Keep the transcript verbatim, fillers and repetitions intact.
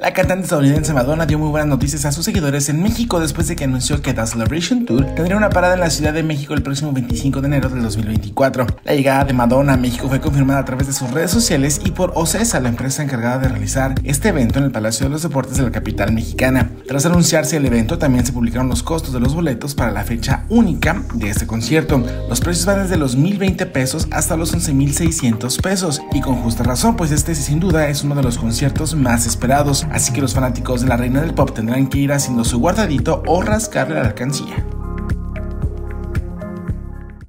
La cantante estadounidense Madonna dio muy buenas noticias a sus seguidores en México después de que anunció que The Celebration Tour tendría una parada en la Ciudad de México el próximo veinticinco de enero del dos mil veinticuatro. La llegada de Madonna a México fue confirmada a través de sus redes sociales y por OCESA, la empresa encargada de realizar este evento en el Palacio de los Deportes de la capital mexicana. Tras anunciarse el evento, también se publicaron los costos de los boletos para la fecha única de este concierto. Los precios van desde los mil veinte pesos hasta los once mil seiscientos pesos, y con justa razón, pues este sin duda es uno de los conciertos más esperados. Así que los fanáticos de la reina del pop tendrán que ir haciendo su guardadito o rascarle la alcancía.